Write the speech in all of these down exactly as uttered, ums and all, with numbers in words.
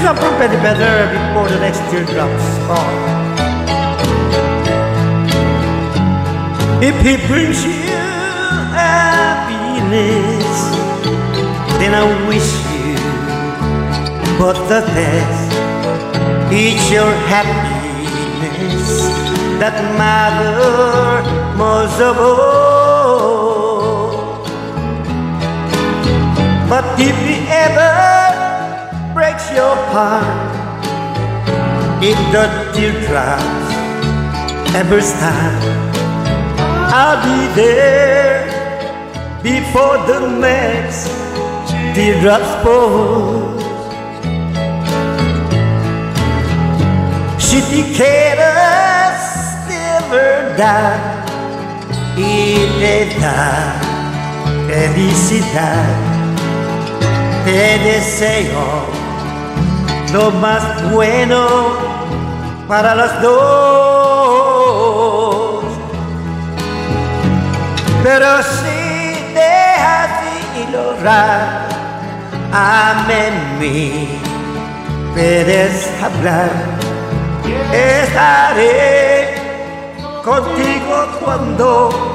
up from Petty Better before the next teardrops fall. If he brings you happiness, then I wish you but the best. It's your happiness that matters most of all. But if he ever breaks your heart, if the teardrops ever start, I'll be there before the next teardrops fall. Cicadas never die, y te da felicidad. Te deseo lo más bueno para las dos. Pero si dejas de ignorar, amén, me puedes hablar. Estaré contigo cuando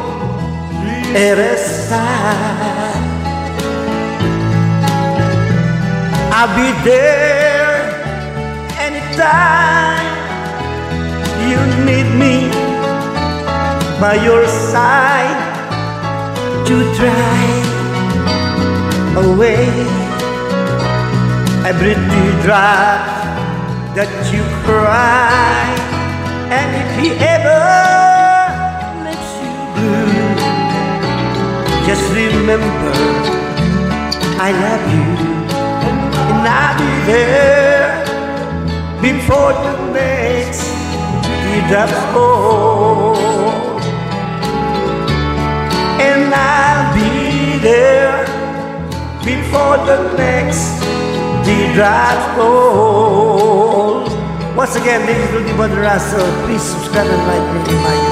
eres sad. I'll be there anytime you need me, by your side to drive away every teardrop that you cry. And if he ever makes you blue, just remember I love you, and I'll be there before the next teardrops fall. And I'll be there before the next teardrops fall. Once again, this is Rudy Maderazo. Please subscribe and like me.